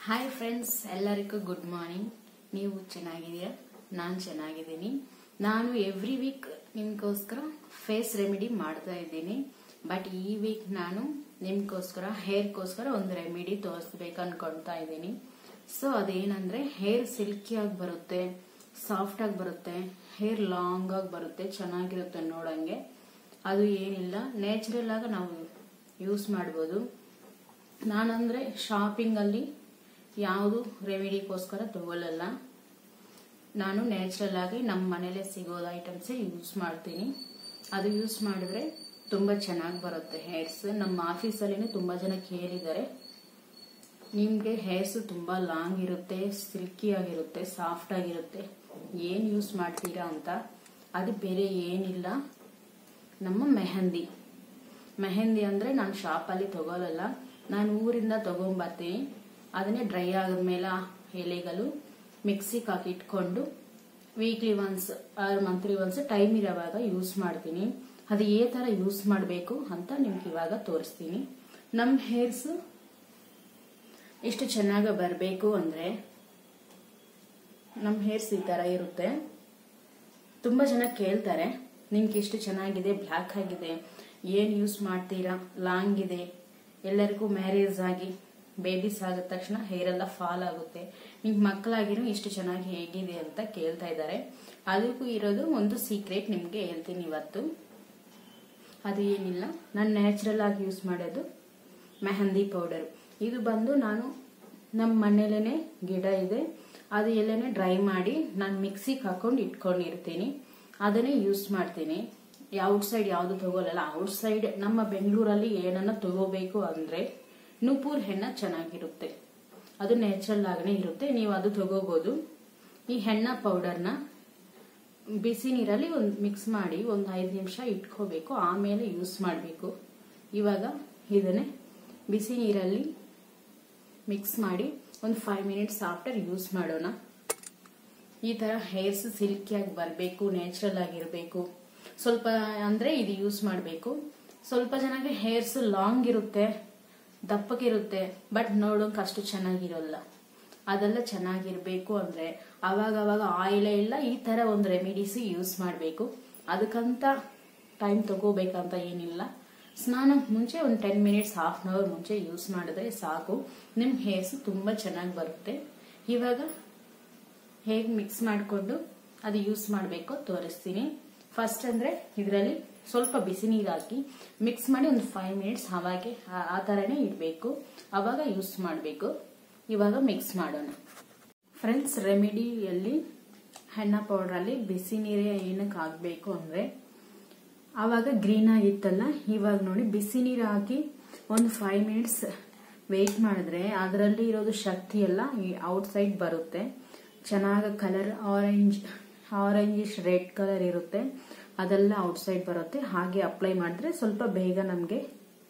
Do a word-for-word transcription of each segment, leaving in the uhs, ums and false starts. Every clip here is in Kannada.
ಹಾಯ್ ಫ್ರೆಂಡ್ಸ್, ಎಲ್ಲರಿಗೂ ಗುಡ್ ಮಾರ್ನಿಂಗ್. ನೀವು ಚೆನ್ನಾಗಿದ್ದೀರಾ? ನಾನು ಚೆನ್ನಾಗಿದ್ದೀನಿ. ನಾನು ಎವ್ರಿ ವೀಕ್ ನಿಮಗೋಸ್ಕರ ಫೇಸ್ ರೆಮಿಡಿ ಮಾಡ್ತಾ ಇದ್ದೀನಿ. ಬಟ್ ಈ ವೀಕ್ ನಾನು ನಿಮಗೋಸ್ಕರ ಹೇರ್ಗೋಸ್ಕರ ಒಂದು ರೆಮಿಡಿ ತೋರಿಸ್ಬೇಕು ಅನ್ಕೊಳ್ತಾ ಇದ್ದೀನಿ. ಸೊ ಅದೇನಂದ್ರೆ ಹೇರ್ ಸಿಲ್ಕಿಯಾಗಿ ಬರುತ್ತೆ, ಸಾಫ್ಟ್ ಆಗಿ ಬರುತ್ತೆ, ಹೇರ್ ಲಾಂಗ್ ಆಗಿ ಬರುತ್ತೆ, ಚೆನ್ನಾಗಿರುತ್ತೆ ನೋಡಂಗೆ. ಅದು ಏನಿಲ್ಲ, ನ್ಯಾಚುರಲ್ ಆಗಿ ನಾವು ಯೂಸ್ ಮಾಡ್ಬೋದು. ನಾನಂದ್ರೆ ಶಾಪಿಂಗ್ ಅಲ್ಲಿ ಯಾವುದು ರೆಮಿಡಿಗೋಸ್ಕರ ತಗೊಳ್ಳಲ್ಲ. ನಾನು ನ್ಯಾಚುರಲ್ ಆಗಿ ನಮ್ಮ ಮನೇಲೆ ಸಿಗೋದು ಐಟಮ್ಸೇ ಯೂಸ್ ಮಾಡ್ತೀನಿ. ಅದು ಯೂಸ್ ಮಾಡಿದ್ರೆ ತುಂಬಾ ಚೆನ್ನಾಗಿ ಬರುತ್ತೆ ಹೇರ್ಸ್. ನಮ್ಮ ಆಫೀಸಲ್ಲಿ ತುಂಬಾ ಜನ ಕೇಳಿದ್ದಾರೆ, ನಿಮ್ಗೆ ಹೇರ್ಸ್ ತುಂಬಾ ಲಾಂಗ್ ಇರುತ್ತೆ, ಸಿಲ್ಕಿ ಆಗಿರುತ್ತೆ, ಸಾಫ್ಟ್ ಆಗಿರುತ್ತೆ, ಏನ್ ಯೂಸ್ ಮಾಡ್ತೀರಾ ಅಂತ. ಅದು ಬೇರೆ ಏನಿಲ್ಲ, ನಮ್ಮ ಮೆಹಂದಿ ಮೆಹಂದಿ ಅಂದ್ರೆ ನಾನು ಶಾಪಲ್ಲಿ ತಗೊಳ್ಳಲ್ಲ, ನಾನು ಊರಿಂದ ತಗೊಂಡ್ಬರ್ತೀನಿ. ಅದನ್ನೇ ಡ್ರೈ ಆದ್ಮೇಲೆ ಎಲೆಗಳು ಮಿಕ್ಸಿಗೆ ಹಾಕಿ ಇಟ್ಕೊಂಡು weekly once or monthly once time ಇರೋವಾಗ ಯೂಸ್ ಮಾಡ್ತೀನಿ. ಅದು ಏ ತರ ಯೂಸ್ ಮಾಡಬೇಕು ಅಂತ ನಿಮ್ಗೆ ಇವಾಗ ತೋರಿಸ್ತೀನಿ. ನಮ್ಮ ಹೇರ್ಸ್ ಎಷ್ಟು ಚೆನ್ನಾಗಿ ಬರಬೇಕು ಅಂದ್ರೆ, ನಮ್ಮ ಹೇರ್ಸ್ ಈ ತರ ಇರುತ್ತೆ. ತುಂಬಾ ಜನ ಕೇಳ್ತಾರೆ, ನಿಮ್ಗೆ ಎಷ್ಟು ಚೆನ್ನಾಗಿದೆ, ಬ್ಲ್ಯಾಕ್ ಆಗಿದೆ, ಏನ್ ಯೂಸ್ ಮಾಡ್ತೀರಾ, ಲಾಂಗ್ ಇದೆ, ಎಲ್ಲರಿಗೂ ಮ್ಯಾರೇಜ್ ಆಗಿ ಬೇಬೀಸ್ ಆಗಿದ ತಕ್ಷಣ ಹೇರ್ ಎಲ್ಲ ಫಾಲ್ ಆಗುತ್ತೆ, ನಿಮ್ಗೆ ಮಕ್ಕಳಾಗಿರೋ ಇಷ್ಟು ಚೆನ್ನಾಗಿ ಹೇಗಿದೆ ಅಂತ ಕೇಳ್ತಾ ಇದ್ದಾರೆ. ಅದಕ್ಕೂ ಇರೋದು ಒಂದು ಸೀಕ್ರೆಟ್ ನಿಮ್ಗೆ ಹೇಳ್ತೀನಿ ಇವತ್ತು. ಅದು ಏನಿಲ್ಲ, ನಾನು ನ್ಯಾಚುರಲ್ ಆಗಿ ಯೂಸ್ ಮಾಡೋದು ಮೆಹಂದಿ ಪೌಡರ್. ಇದು ಬಂದು ನಾನು ನಮ್ಮ ಮನೇಲೇನೆ ಗಿಡ ಇದೆ, ಅದು ಎಲ್ಲನೇ ಡ್ರೈ ಮಾಡಿ ನಾನು ಮಿಕ್ಸಿಗೆ ಹಾಕೊಂಡು ಇಟ್ಕೊಂಡಿರ್ತೀನಿ. ಅದನ್ನೇ ಯೂಸ್ ಮಾಡ್ತೀನಿ. ಔಟ್ ಸೈಡ್ ಯಾವ್ದು ತಗೊಳ್ಳಲ್ಲ. ಔಟ್ ಸೈಡ್ ನಮ್ಮ ಬೆಂಗಳೂರಲ್ಲಿ ಏನನ್ನ ತಗೋಬೇಕು ಅಂದ್ರೆ ನೂಪುರ್ ಹೆಣ್ಣ ಚೆನ್ನಾಗಿರುತ್ತೆ, ಅದು ನ್ಯಾಚುರಲ್ ಆಗನೇ ಇರುತ್ತೆ, ನೀವು ಅದು ತಗೋಬಹುದು. ಈ ಹೆಣ್ಣ ಪೌಡರ್ನ ಬಿಸಿ ನೀರಲ್ಲಿ ಒಂದು ಮಿಕ್ಸ್ ಮಾಡಿ ಒಂದು ಐದು ನಿಮಿಷ ಇಟ್ಕೋಬೇಕು, ಆಮೇಲೆ ಯೂಸ್ ಮಾಡಬೇಕು. ಇವಾಗ ಇದನ್ನೇ ಬಿಸಿ ನೀರಲ್ಲಿ ಮಿಕ್ಸ್ ಮಾಡಿ ಒಂದು ಫೈವ್ ಮಿನಿಟ್ಸ್ ಆಫ್ಟರ್ ಯೂಸ್ ಮಾಡೋಣ. ಈ ತರ ಹೇರ್ಸ್ ಸಿಲ್ಕಿಯಾಗಿ ಬರಬೇಕು, ನ್ಯಾಚುರಲ್ ಆಗಿರಬೇಕು. ಸ್ವಲ್ಪ ಅಂದ್ರೆ ಇದು ಯೂಸ್ ಮಾಡಬೇಕು. ಸ್ವಲ್ಪ ಜನಕ್ಕೆ ಹೇರ್ಸ್ ಲಾಂಗ್ ಇರುತ್ತೆ, ದಪ್ಪಗಿರುತ್ತೆ, ಬಟ್ ನೋಡೋಕೆ ಅಷ್ಟು ಚೆನ್ನಾಗಿರಲ್ಲ. ಅದೆಲ್ಲ ಚೆನ್ನಾಗಿರ್ಬೇಕು ಅಂದ್ರೆ ಅವಾಗ ಅವಾಗ ಆಯಿಲ್ ಇಲ್ಲ, ಈ ತರ ಒಂದು ರೆಮಿಡೀಸ್ ಯೂಸ್ ಮಾಡಬೇಕು. ಅದಕ್ಕಂತ ಟೈಮ್ ತಗೋಬೇಕಂತ ಏನಿಲ್ಲ. ಸ್ನಾನಕ್ಕೆ ಮುಂಚೆ ಒಂದು ten minutes half an hour ಮುಂಚೆ ಯೂಸ್ ಮಾಡಿದ್ರೆ ಸಾಕು, ನಿಮ್ ಹೇರ್ಸ್ ತುಂಬಾ ಚೆನ್ನಾಗಿ ಬರುತ್ತೆ. ಇವಾಗ ಹೇಗೆ ಮಿಕ್ಸ್ ಮಾಡಿಕೊಂಡು ಅದು ಯೂಸ್ ಮಾಡಬೇಕು ತೋರಿಸ್ತೀನಿ. ಫಸ್ಟ್ ಅಂದ್ರೆ ಇದರಲ್ಲಿ ಸ್ವಲ್ಪ ಬಿಸಿ ನೀರು ಹಾಕಿ ಮಿಕ್ಸ್ ಮಾಡಿ ಒಂದು ಫೈವ್ ಮಿನಿಟ್ಸ್ ಅವಾಗೆ ಆ ತರನೇ ಇಡಬೇಕು, ಅವಾಗ ಯೂಸ್ ಮಾಡಬೇಕು. ಇವಾಗ ಮಿಕ್ಸ್ ಮಾಡೋಣ. ಫ್ರೆಂಡ್ಸ್, ರೆಮಿಡಿಯಲ್ಲಿ ಹೆಣ್ಣ ಪೌಡರ್ ಅಲ್ಲಿ ಬಿಸಿ ನೀರೇ ಏನಕ್ಕೆ ಹಾಕ್ಬೇಕು ಅಂದ್ರೆ, ಆವಾಗ ಗ್ರೀನ್ ಆಗಿತ್ತಲ್ಲ, ಇವಾಗ ನೋಡಿ ಬಿಸಿ ನೀರು ಹಾಕಿ ಒಂದು ಫೈವ್ ಮಿನಿಟ್ಸ್ ವೇಟ್ ಮಾಡಿದ್ರೆ ಅದರಲ್ಲಿ ಇರೋದು ಶಕ್ತಿ ಎಲ್ಲ ಔಟ್ ಸೈಡ್ ಬರುತ್ತೆ. ಚೆನ್ನಾಗಿ colour orange orangish red colour ಇರುತ್ತೆ, ಅದೆಲ್ಲ ಔಟ್ ಸೈಡ್ ಬರುತ್ತೆ. ಹಾಗೆ ಅಪ್ಲೈ ಮಾಡಿದ್ರೆ ಸ್ವಲ್ಪ ಬೇಗ ನಮಗೆ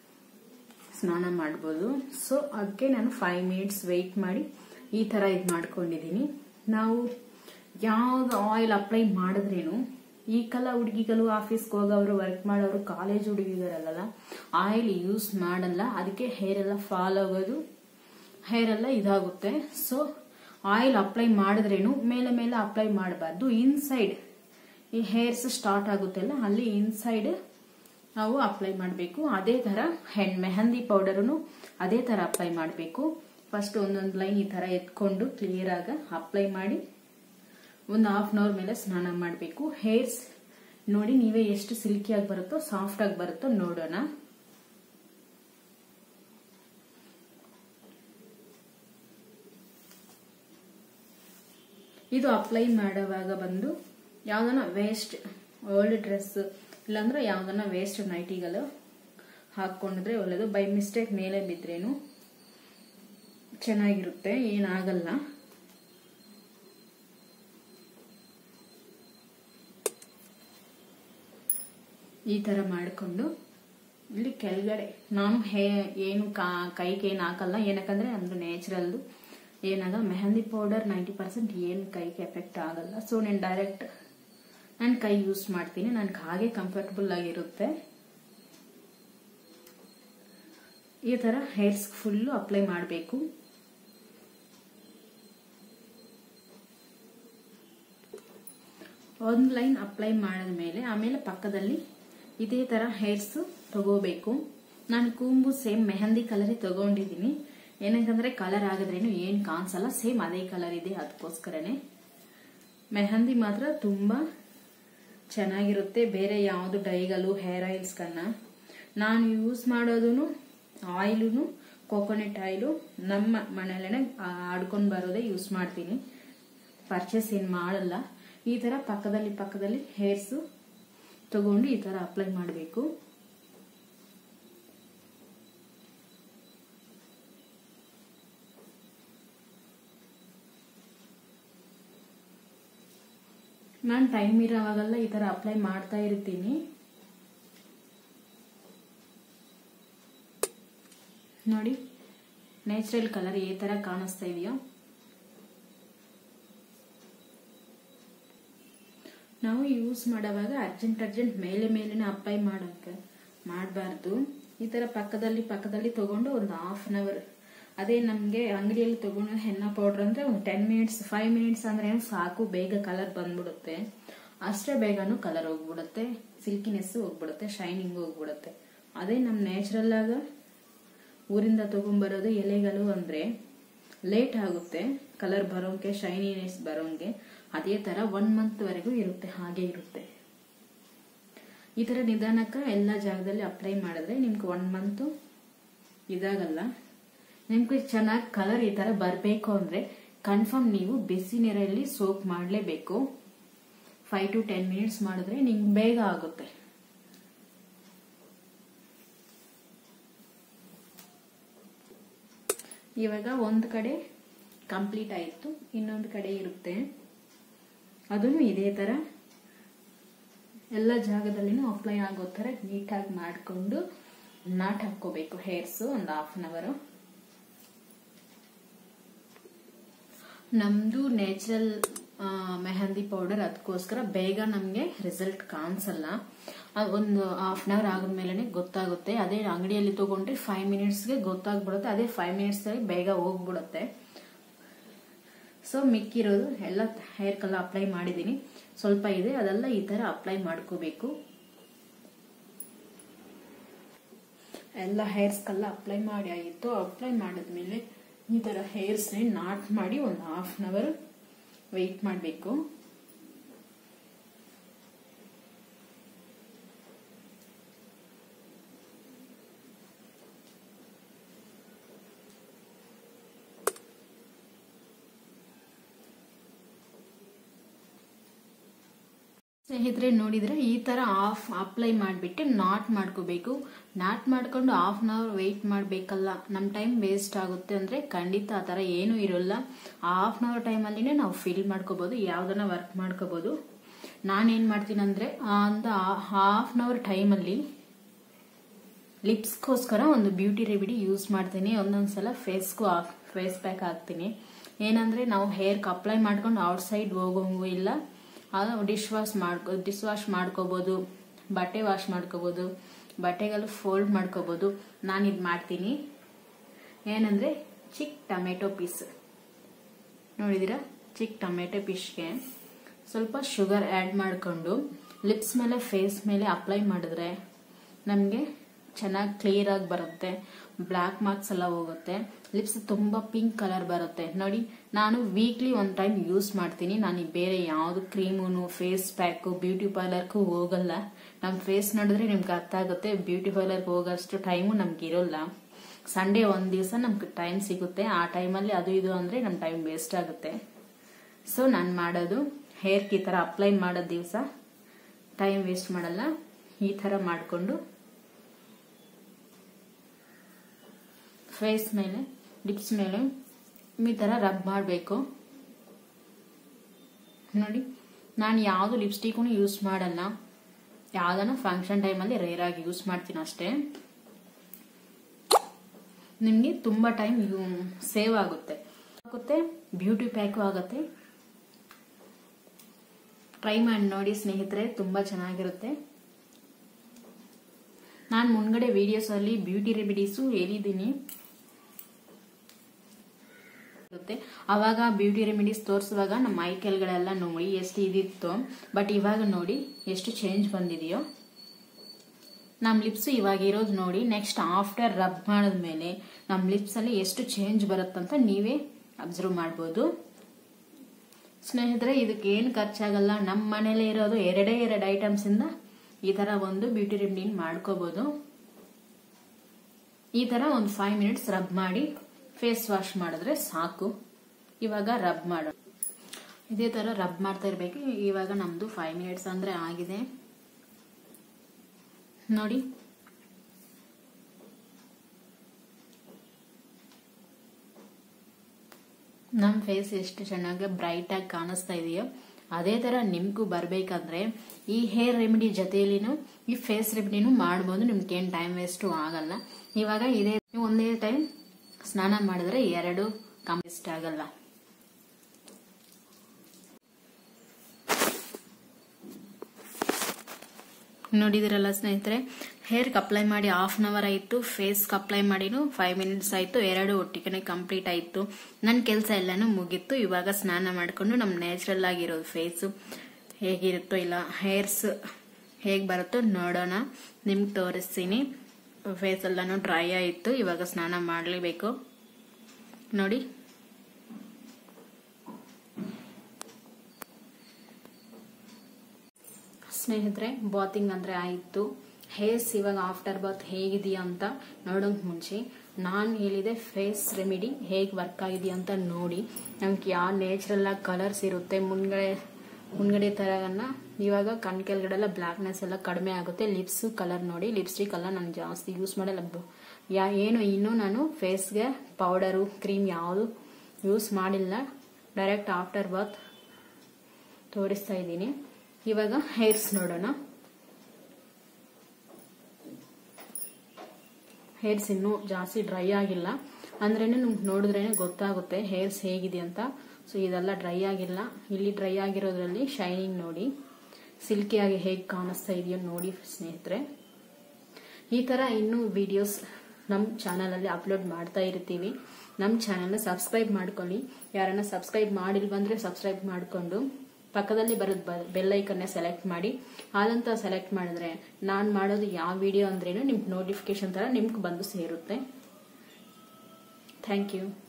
ಸ್ನಾನ ಮಾಡ್ಬೋದು. ಸೊ ಅದಕ್ಕೆ ನಾನು ಫೈವ್ ಮಿನಿಟ್ಸ್ ವೆಯ್ಟ್ ಮಾಡಿ ಈ ತರ ಇದು ಮಾಡ್ಕೊಂಡಿದ್ದೀನಿ. ನಾವು ಯಾವ್ದು ಆಯಿಲ್ ಅಪ್ಲೈ ಮಾಡಿದ್ರೇನು, ಈ ಕಲ ಹುಡುಗಿಗಳು ಆಫೀಸ್ಗೆ ಹೋಗೋರು, ವರ್ಕ್ ಮಾಡೋರು, ಕಾಲೇಜ್ ಹುಡುಗಿಗಳಲ್ಲ ಆಯಿಲ್ ಯೂಸ್ ಮಾಡಲ್ಲ. ಅದಕ್ಕೆ ಹೇರ್ ಎಲ್ಲ ಫಾಲ್ ಆಗೋದು, ಹೇರ್ ಎಲ್ಲ ಇದಾಗುತ್ತೆ. ಸೊ ಆಯಿಲ್ ಅಪ್ಲೈ ಮಾಡಿದ್ರೇನು ಮೇಲೆ ಮೇಲೆ ಅಪ್ಲೈ ಮಾಡಬಾರ್ದು. ಇನ್ಸೈಡ್ ಈ ಹೇರ್ಸ್ ಸ್ಟಾರ್ಟ್ ಆಗುತ್ತಲ್ಲ, ಅಲ್ಲಿ ಇನ್ಸೈಡ್ ನಾವು ಅಪ್ಲೈ ಮಾಡಬೇಕು. ಅದೇ ತರ ಹೆಣ್ ಮೆಹಂದಿ ಪೌಡರ್ನು ಅದೇ ತರ ಅಪ್ಲೈ ಮಾಡಬೇಕು. ಫಸ್ಟ್ ಒಂದೊಂದು ಲೈನ್ ಈ ತರ ಎತ್ಕೊಂಡು ಕ್ಲಿಯರ್ ಆಗ ಅಪ್ಲೈ ಮಾಡಿ ಒಂದು ಹಾಫ್ ಅನ್ ಅವರ್ ಮೇಲೆ ಸ್ನಾನ ಮಾಡಬೇಕು. ಹೇರ್ಸ್ ನೋಡಿ ನೀವೇ ಎಷ್ಟು ಸಿಲ್ಕಿ ಆಗಿ ಬರುತ್ತೋ, ಸಾಫ್ಟ್ ಆಗಿ ಬರುತ್ತೋ ನೋಡೋಣ. ಇದು ಅಪ್ಲೈ ಮಾಡುವಾಗ ಬಂದು ಯಾವ್ದನ್ನ ವೇಸ್ಟ್ ಓಲ್ಡ್ ಡ್ರೆಸ್ ಇಲ್ಲಾಂದ್ರೆ ಯಾವ್ದನ್ನ ವೇಸ್ಟ್ ನೈಟಿಗಳು ಹಾಕೊಂಡಿದ್ರೆ ಒಳ್ಳೇದು. ಬೈ ಮಿಸ್ಟೇಕ್ ಮೇಲೆ ಬಿದ್ರೇನು ಚೆನ್ನಾಗಿರುತ್ತೆ, ಏನಾಗಲ್ಲ. ಈ ತರ ಮಾಡಿಕೊಂಡು ಇಲ್ಲಿ ಕೆಳಗಡೆ ನಾನು ಹೇ ಏನು ಕೈಗೆ ಏನು ಹಾಕಲ್ಲ, ಏನಕ್ಕಂದ್ರೆ ಅಂದ್ರೆ ನ್ಯಾಚುರಲ್ದು ಏನಾಗಲ್ಲ. ಮೆಹಂದಿ ಪೌಡರ್ ನೈಂಟಿ ಪರ್ಸೆಂಟ್ ಏನು ಕೈಗೆ ಎಫೆಕ್ಟ್ ಆಗಲ್ಲ. ಸೊ ನಾನು ಡೈರೆಕ್ಟ್ ನಾನು ಕೈ ಯೂಸ್ ಮಾಡ್ತೀನಿ, ನನ್ಗೆ ಹಾಗೆ ಕಂಫರ್ಟಬಲ್ ಆಗಿರುತ್ತೆ. ಈ ತರ ಹೇರ್ಸ್ ಫುಲ್ಲು ಅಪ್ಲೈ ಮಾಡಬೇಕು. ಒಂದು ಲೈನ್ ಅಪ್ಲೈ ಮಾಡಿದ್ಮೇಲೆ ಆಮೇಲೆ ಪಕ್ಕದಲ್ಲಿ ಇದೇ ತರ ಹೇರ್ಸ್ ತಗೋಬೇಕು. ನಾನು ಕೂಂಬು ಸೇಮ್ ಮೆಹಂದಿ ಕಲರ್ ತಗೊಂಡಿದ್ದೀನಿ. ಏನಂತಂದ್ರೆ ಕಲರ್ ಆಗಿದ್ರೇನು ಏನ್ ಕಾಣಿಸಲ್ಲ, ಸೇಮ್ ಅದೇ ಕಲರ್ ಇದೆ, ಅದಕ್ಕೋಸ್ಕರನೇ. ಮೆಹಂದಿ ಮಾತ್ರ ತುಂಬಾ ಚೆನ್ನಾಗಿರುತ್ತೆ, ಬೇರೆ ಯಾವುದು ಡೈಗಳು ಹೇರ್ ಆಯಿಲ್ಸ್ಗಳನ್ನ. ನಾನು ಯೂಸ್ ಮಾಡೋದು ಆಯಿಲು ಕೋಕೋನಟ್ ಆಯಿಲು ನಮ್ಮ ಮನೆಯಲ್ಲೇ ಆಡ್ಕೊಂಡು ಬರೋದೇ ಯೂಸ್ ಮಾಡ್ತೀನಿ, ಪರ್ಚೇಸ್ ಏನು ಮಾಡಲ್ಲ. ಈ ತರ ಪಕ್ಕದಲ್ಲಿ ಪಕ್ಕದಲ್ಲಿ ಹೇರ್ಸ್ ತಗೊಂಡು ಈ ತರ ಅಪ್ಲೈ ಮಾಡಬೇಕು. ನಾನು ಟೈಮ್ ಇರೋವಾಗೆಲ್ಲ ಈ ತರ ಅಪ್ಲೈ ಮಾಡ್ತಾ ಇರ್ತೀನಿ. ನೋಡಿ ನ್ಯಾಚುರಲ್ ಕಲರ್ ಈ ತರ ಕಾಣಿಸ್ತಾ ಇದೆಯೋ. ನಾವು ಯೂಸ್ ಮಾಡೋವಾಗ ಅರ್ಜೆಂಟ್ ಅರ್ಜೆಂಟ್ ಮೇಲೆ ಮೇಲೆನೆ ಅಪ್ಲೈ ಮಾಡೋಕೆ ಮಾಡಬಾರ್ದು. ಈ ತರ ಪಕ್ಕದಲ್ಲಿ ಪಕ್ಕದಲ್ಲಿ ತಗೊಂಡು ಒಂದು ಹಾಫ್ ಅನ್ ಅವರ್, ಅದೇ ನಮ್ಗೆ ಅಂಗಡಿಯಲ್ಲಿ ತಗೊಂಡು ಹೆನ್ನ ಪೌಡರ್ ಅಂದ್ರೆ ಒಂದು ಟೆನ್ ಮಿನಿಟ್ಸ್ ಫೈವ್ ಮಿನಿಟ್ಸ್ ಅಂದ್ರೆ ಸಾಕು, ಬೇಗ ಕಲರ್ ಬಂದ್ಬಿಡುತ್ತೆ. ಅಷ್ಟೇ ಬೇಗನೂ ಕಲರ್ ಹೋಗ್ಬಿಡುತ್ತೆ, ಸಿಲ್ಕಿನೆಸ್ ಹೋಗ್ಬಿಡುತ್ತೆ, ಶೈನಿಂಗ್ ಹೋಗ್ಬಿಡುತ್ತೆ. ಅದೇ ನಮ್ ನ್ಯಾಚುರಲ್ ಆಗ ಊರಿಂದ ತಗೊಂಡ್ಬರೋದು ಎಲೆಗಳು ಅಂದ್ರೆ ಲೇಟ್ ಆಗುತ್ತೆ ಕಲರ್ ಬರೋಂಗೆ, ಶೈನಿನೆಸ್ ಬರೋಂಗೆ. ಅದೇ ತರ ಒನ್ ಮಂತ್ ವರೆಗೂ ಇರುತ್ತೆ, ಹಾಗೆ ಇರುತ್ತೆ. ಈ ತರ ನಿಧಾನಕ್ಕೆ ಎಲ್ಲ ಜಾಗದಲ್ಲಿ ಅಪ್ಲೈ ಮಾಡಿದ್ರೆ ನಿಮ್ಗೆ ಒನ್ ಮಂತ್ ಇದಾಗಲ್ಲ. ನಿಮ್ಗೆ ಚೆನ್ನಾಗಿ ಕಲರ್ ಈ ತರ ಬರಬೇಕು ಅಂದ್ರೆ ಕನ್ಫರ್ಮ್ ನೀವು ಬಿಸಿ ನೀರಲ್ಲಿ ಸೋಪ್ ಮಾಡಲೇಬೇಕು. ಫೈವ್ ಟು ಟೆನ್ ಮಿನಿಟ್ಸ್ ಮಾಡಿದ್ರೆ ನಿಮ್ಗೆ ಬೇಗ ಆಗುತ್ತೆ. ಇವಾಗ ಒಂದು ಕಡೆ ಕಂಪ್ಲೀಟ್ ಆಯಿತು, ಇನ್ನೊಂದು ಕಡೆ ಇರುತ್ತೆ. ಅದನ್ನು ಇದೇ ತರ ಎಲ್ಲ ಜಾಗದಲ್ಲಿನೂ ಅಪ್ಲೈ ಆಗೋ ತರ ನೀಟಾಗಿ ಮಾಡಿಕೊಂಡು ನಾಟ್ ಹಾಕೋಬೇಕು ಹೇರ್ಸ್ ಒಂದು ಹಾಫ್ ಅನ್ ಅವರ್. ನಮ್ದು ನ್ಯಾಚುರಲ್ ಮೆಹಂದಿ ಪೌಡರ್, ಅದಕ್ಕೋಸ್ಕರ ಬೇಗ ನಮ್ಗೆ ರಿಸಲ್ಟ್ ಕಾಣಿಸಲ್ಲ. ಒಂದು ಹಾಫ್ ಅನ್ ಅವರ್ ಆದ್ಮೇಲೆ ಗೊತ್ತಾಗುತ್ತೆ. ಅದೇ ಅಂಗಡಿಯಲ್ಲಿ ತಗೊಂಡ್ರೆ ಫೈವ್ ಮಿನಿಟ್ಸ್ಗೆ ಗೊತ್ತಾಗ್ಬಿಡುತ್ತೆ, ಅದೇ ಫೈವ್ ಮಿನಿಟ್ಸ್ ಬೇಗ ಹೋಗ್ಬಿಡುತ್ತೆ. ಸೊ ಮಿಕ್ಕಿರೋದು ಎಲ್ಲ ಹೇರ್ ಕಲ್ಲ ಅಪ್ಲೈ ಮಾಡಿದೀನಿ, ಸ್ವಲ್ಪ ಇದೆ ಅದೆಲ್ಲ ಈ ತರ ಅಪ್ಲೈ ಮಾಡ್ಕೋಬೇಕು. ಎಲ್ಲ ಹೇರ್ಸ್ ಕಲ್ಲ ಅಪ್ಲೈ ಮಾಡಿ ಆಯಿತು. ಅಪ್ಲೈ ಮಾಡಿದ್ಮೇಲೆ ಈ ತರ ಹೇರ್ಸ್ ನಾಟ್ ಮಾಡಿ ಒಂದು ಹಾಫ್ ಅನ್ ಅವರ್ ವೆಯ್ಟ್ ಮಾಡಬೇಕು. ಸ್ನೇಹಿತರೆ ನೋಡಿದ್ರೆ ಈ ತರ ಆಫ್ ಅಪ್ಲೈ ಮಾಡಿಬಿಟ್ಟು ನಾಟ್ ಮಾಡ್ಕೋಬೇಕು. ನಾಟ್ ಮಾಡ್ಕೊಂಡು ಹಾಫ್ ಅನ್ ಅವರ್ ವೆಯ್ಟ್ ಮಾಡಬೇಕಲ್ಲ, ನಮ್ಮ ಟೈಮ್ ವೇಸ್ಟ್ ಆಗುತ್ತೆ ಅಂದ್ರೆ ಖಂಡಿತ ಆ ತರ ಏನೂ ಇರೋಲ್ಲ. ಆ ಹಾಫ್ ಅನ್ ಅವರ್ ಟೈಮಲ್ಲಿನೇ ನಾವು ಫಿಲ್ ಮಾಡ್ಕೋಬಹುದು, ಯಾವ್ದನ್ನ ವರ್ಕ್ ಮಾಡ್ಕೋಬಹುದು. ನಾನೇನ್ ಮಾಡ್ತೀನಿ ಅಂದ್ರೆ ಅಂತ ಹಾಫ್ ಅನ್ ಅವರ್ ಟೈಮಲ್ಲಿ ಲಿಪ್ಸ್ಗೋಸ್ಕರ ಒಂದು ಬ್ಯೂಟಿ ರೆಮಿಡಿ ಯೂಸ್ ಮಾಡ್ತೀನಿ. ಒಂದೊಂದ್ಸಲ ಫೇಸ್ಗೂ ಫೇಸ್ ಪ್ಯಾಕ್ ಹಾಕ್ತೀನಿ. ಏನಂದ್ರೆ ನಾವು ಹೇರ್ಗೆ ಅಪ್ಲೈ ಮಾಡ್ಕೊಂಡು ಔಟ್ ಸೈಡ್ ಹೋಗೋಂಗೂ ಇಲ್ಲ. ಡಿಶ್ ವಾಶ್ ಮಾಡ್ಕೊ ಡಿಶ್ ವಾಶ್ ಮಾಡ್ಕೋಬಹುದು, ಬಟ್ಟೆ ವಾಶ್ ಮಾಡ್ಕೋಬಹುದು, ಬಟ್ಟೆಗಳು ಫೋಲ್ಡ್ ಮಾಡ್ಕೋಬಹುದು. ನಾನು ಇದು ಮಾಡ್ತೀನಿ. ಏನಂದ್ರೆ ಚಿಕ್ಕ ಟೊಮೆಟೊ ಪೀಸ್ ನೋಡಿದಿರಾ, ಚಿಕ್ಕ ಟೊಮೆಟೊ ಪೀಸ್ಗೆ ಸ್ವಲ್ಪ ಶುಗರ್ ಆ್ಯಡ್ ಮಾಡಿಕೊಂಡು ಲಿಪ್ಸ್ ಮೇಲೆ ಫೇಸ್ ಮೇಲೆ ಅಪ್ಲೈ ಮಾಡಿದ್ರೆ ನಮಗೆ ಚೆನ್ನಾಗಿ ಕ್ಲಿಯರ್ ಆಗಿ ಬರುತ್ತೆ. ಬ್ಲ್ಯಾಕ್ ಮಾರ್ಕ್ಸ್ ಎಲ್ಲ ಹೋಗುತ್ತೆ, ಲಿಪ್ಸ್ ತುಂಬಾ ಪಿಂಕ್ ಕಲರ್ ಬರುತ್ತೆ. ನೋಡಿ ನಾನು ವೀಕ್ಲಿ ಒನ್ ಟೈಮ್ ಯೂಸ್ ಮಾಡ್ತೀನಿ. ನಾನು ಬೇರೆ ಯಾವ್ದು ಕ್ರೀಮು ಫೇಸ್ ಪ್ಯಾಕು ಬ್ಯೂಟಿ ಪಾರ್ಲರ್ಗೂ ಹೋಗಲ್ಲ. ನಮ್ಮ ಫೇಸ್ ನೋಡಿದ್ರೆ ನಿಮ್ಗೆ ಅರ್ಥ ಆಗುತ್ತೆ, ಬ್ಯೂಟಿ ಪಾರ್ಲರ್ಗೆ ಹೋಗೋಷ್ಟು ಟೈಮು ನಮ್ಗೆ ಇರೋಲ್ಲ. ಸಂಡೇ ಒಂದ್ ದಿವಸ ನಮ್ಗೆ ಟೈಮ್ ಸಿಗುತ್ತೆ, ಆ ಟೈಮಲ್ಲಿ ಅದು ಇದು ಅಂದ್ರೆ ನಮ್ ಟೈಮ್ ವೇಸ್ಟ್ ಆಗುತ್ತೆ. ಸೊ ನಾನು ಮಾಡೋದು ಹೇರ್ಗೆ ಈ ತರ ಅಪ್ಲೈ ಮಾಡೋ ದಿವಸ ಟೈಮ್ ವೇಸ್ಟ್ ಮಾಡಲ್ಲ. ಈ ತರ ಮಾಡಿಕೊಂಡು ಫೇಸ್ ಮೇಲೆ ಲಿಪ್ಸ್ ಮೇಲೆ ಈ ತರ ರಬ್ ಮಾಡಬೇಕು. ನೋಡಿ ನಾನು ಯಾವ್ದು ಲಿಪ್ಸ್ಟಿಕ್ ಯೂಸ್ ಮಾಡಲ್ಲ, ಯಾವ್ದನ್ನ ಫಂಕ್ಷನ್ ಟೈಮಲ್ಲಿ ರೇರ್ ಆಗಿ ಯೂಸ್ ಮಾಡ್ತೀನಿ ಅಷ್ಟೇ. ನಿಮ್ಗೆ ತುಂಬಾ ಟೈಮ್ ಸೇವ್ ಆಗುತ್ತೆ ಆಗುತ್ತೆ ಬ್ಯೂಟಿ ಪ್ಯಾಕು ಆಗುತ್ತೆ. ಟ್ರೈ ಮಾಡಿ ನೋಡಿ ಸ್ನೇಹಿತರೆ, ತುಂಬಾ ಚೆನ್ನಾಗಿರುತ್ತೆ. ನಾನು ಮುಂದ್ಗಡೆ ವಿಡಿಯೋಸ್ ಅಲ್ಲಿ ಬ್ಯೂಟಿ ರೆಮಿಡೀಸು ಹೇಳಿದ್ದೀನಿ. ಬರುತ್ತೆ. ಅವಾಗ ಬ್ಯೂಟಿ ರೆಮಿಡೀಸ್ ತೋರಿಸುವಾಗ ನಮ್ಮ ಮೈ ಕೆಳಗಡೆಲ್ಲ ನೋಡಿ ಎಷ್ಟು ಇದಿತ್ತು, ಬಟ್ ಇವಾಗ ನೋಡಿ ಎಷ್ಟು ಚೇಂಜ್ ಬಂದಿದೆಯೋ. ನಮ್ಮ ಲಿಪ್ಸ್ ಇವಾಗ ಇರೋದು ನೋಡಿ, ನೆಕ್ಸ್ಟ್ ಆಫ್ಟರ್ ರಬ್ ಮಾಡಿದ್ಮೇಲೆ ನಮ್ಮ ಲಿಪ್ಸ್ ಅಲ್ಲಿ ಎಷ್ಟು ಚೇಂಜ್ ಬರುತ್ತಂತ ನೀವೇ ಅಬ್ಸರ್ವ್ ಮಾಡ್ಬೋದು. ಸ್ನೇಹಿತರೆ, ಇದಕ್ಕೆ ಏನು ಖರ್ಚಾಗಲ್ಲ. ನಮ್ಮ ಮನೇಲಿ ಇರೋದು ಎರಡೇ ಎರಡು ಐಟಮ್ಸ್ ಇಂದ ಈ ತರ ಒಂದು ಬ್ಯೂಟಿ ರೆಮಿಡಿ ಮಾಡ್ಕೋಬಹುದು. ಈ ತರ ಒಂದು ಫೈವ್ ಮಿನಿಟ್ಸ್ ರಬ್ ಮಾಡಿ ಫೇಸ್ ವಾಶ್ ಮಾಡಿದ್ರೆ ಸಾಕು. ಇವಾಗ ರಬ್ ಮಾಡೋಣ. ಇದೇ ತರ ರಬ್ ಮಾಡ್ತಾ ಇರ್ಬೇಕು. ಇವಾಗ ನಮ್ದು ಫೈವ್ ಮಿನಿಟ್ಸ್ ಅಂದ್ರೆ ಆಗಿದೆ ನೋಡಿ. ನಮ್ಮ ಫೇಸ್ ಎಷ್ಟು ಚೆನ್ನಾಗಿ ಬ್ರೈಟ್ ಆಗಿ ಕಾಣಿಸ್ತಾ ಇದೆಯೋ ಅದೇ ತರ ನಿಮ್ಗೂ ಬರ್ಬೇಕಂದ್ರೆ ಈ ಹೇರ್ ರೆಮಿಡಿ ಜೊತೆಯಲ್ಲಿನೂ ಈ ಫೇಸ್ ರೆಮಿಡಿನೂ ಮಾಡ್ಬೋದು. ನಿಮ್ಗೆ ಏನ್ ಟೈಮ್ ವೇಸ್ಟು ಆಗಲ್ಲ. ಇವಾಗ ಇದೇ ಒಂದೇ ಟೈಮ್ ಸ್ನಾನ ಮಾಡಿದ್ರೆ ಎರಡು ವೇಸ್ಟ್ ಆಗಲ್ಲ. ನೋಡಿದಿರಲ್ಲ ಸ್ನೇಹಿತರೆ, ಹೇರ್ ಅಪ್ಲೈ ಮಾಡಿ ಹಾಫ್ ಅನ್ ಅವರ್ ಆಯ್ತು, ಫೇಸ್ ಅಪ್ಲೈ ಮಾಡಿನೂ ಫೈವ್ ಮಿನಿಟ್ಸ್ ಆಯ್ತು, ಎರಡು ಒಟ್ಟಿಗೆ ಕಂಪ್ಲೀಟ್ ಆಯ್ತು. ನನ್ನ ಕೆಲಸ ಎಲ್ಲಾನು ಮುಗೀತು. ಇವಾಗ ಸ್ನಾನ ಮಾಡ್ಕೊಂಡು ನಮ್ ನ್ಯಾಚುರಲ್ ಆಗಿರೋದು ಫೇಸ್ ಹೇಗಿರುತ್ತೋ ಇಲ್ಲ ಹೇರ್ಸ್ ಹೇಗ್ ಬರುತ್ತೋ ನೋಡೋಣ. ನಿಮ್ಗೆ ತೋರಿಸ್ತೀನಿ. ಫೇಸ್ ಎಲ್ಲಾನು ಡ್ರೈ ಆಯ್ತು. ಇವಾಗ ಸ್ನಾನ ಮಾಡ್ಲೇಬೇಕು ನೋಡಿ. ಸ್ನೇಹಿತರೆ, ಬಾತಿಂಗ್ ಅಂದ್ರೆ ಆಯ್ತು. ಹೇರ್ಸ್ ಇವಾಗ ಆಫ್ಟರ್ ಬಾತ್ ಹೇಗಿದೆಯಾ ಅಂತ ನೋಡೋಕ್ ಮುಂಚೆ ನಾನು ಹೇಳಿದೆ ಫೇಸ್ ರೆಮಿಡಿ ಹೇಗೆ ವರ್ಕ್ ಆಗಿದೆಯಾ ಅಂತ ನೋಡಿ. ನಮ್ಗೆ ಯಾವ ನ್ಯಾಚುರಲ್ ಆಗಿ ಕಲರ್ಸ್ ಇರುತ್ತೆ ಮುನ್ಗಡೆ ಮುನ್ಗಡೆ ತರಗನ್ನ ಇವಾಗ ಕಣ್ ಕೆಳಗಡೆಲ್ಲ ಬ್ಲಾಕ್ನೆಸ್ ಎಲ್ಲ ಕಡಿಮೆ ಆಗುತ್ತೆ. ಲಿಪ್ಸ್ ಕಲರ್ ನೋಡಿ, ಲಿಪ್ಸ್ಟಿಕ್ ಎಲ್ಲ ನಾನು ಜಾಸ್ತಿ ಯೂಸ್ ಮಾಡಲ್ಲ. ಯಾ ಏನು ಇನ್ನೂ ನಾನು ಫೇಸ್ಗೆ ಪೌಡರು ಕ್ರೀಮ್ ಯಾವುದು ಯೂಸ್ ಮಾಡಿಲ್ಲ. ಡೈರೆಕ್ಟ್ ಆಫ್ಟರ್ ಬಾತ್ ತೋರಿಸ್ತಾ ಇದ್ದೀನಿ. ಇವಾಗ ಹೇರ್ಸ್ ನೋಡೋಣ. ಹೇರ್ಸ್ ಇನ್ನೂ ಜಾಸ್ತಿ ಡ್ರೈ ಆಗಿಲ್ಲ ಅಂದ್ರೇನೆ ನಿಮ್ಗೆ ನೋಡಿದ್ರೇನೆ ಗೊತ್ತಾಗುತ್ತೆ ಹೇರ್ಸ್ ಹೇಗಿದೆ ಅಂತ. ಸೊ ಇದೆಲ್ಲ ಡ್ರೈ ಆಗಿಲ್ಲ. ಇಲ್ಲಿ ಡ್ರೈ ಆಗಿರೋದ್ರಲ್ಲಿ ಶೈನಿಂಗ್ ನೋಡಿ, ಸಿಲ್ಕಿಯಾಗಿ ಹೇಗೆ ಕಾಣಿಸ್ತಾ ಇದೆಯೋ ನೋಡಿ ಸ್ನೇಹಿತರೆ. ಈ ತರ ಇನ್ನೂ ವಿಡಿಯೋಸ್ ನಮ್ಮ ಚಾನಲ್ ಅಲ್ಲಿ ಅಪ್ಲೋಡ್ ಮಾಡ್ತಾ ಇರ್ತೀವಿ. ನಮ್ಮ ಚಾನಲ್ನ ಸಬ್ಸ್ಕ್ರೈಬ್ ಮಾಡ್ಕೊಳ್ಳಿ. ಯಾರನ್ನ ಸಬ್ಸ್ಕ್ರೈಬ್ ಮಾಡಿಲ್ವಂದ್ರೆ ಸಬ್ಸ್ಕ್ರೈಬ್ ಮಾಡ್ಕೊಂಡು ಪಕ್ಕದಲ್ಲಿ ಬರೋದು ಬೆಲ್ ಐಕನ್ನ ಸೆಲೆಕ್ಟ್ ಮಾಡಿ. ಹಾಲಂತ ಸೆಲೆಕ್ಟ್ ಮಾಡಿದ್ರೆ ನಾನು ಮಾಡೋದು ಯಾವ ವಿಡಿಯೋ ಅಂದ್ರೇನು ನಿಮ್ಗೆ ನೋಟಿಫಿಕೇಶನ್ ತರ ನಿಮ್ಗೆ ಬಂದು ಸೇರುತ್ತೆ. Thank you.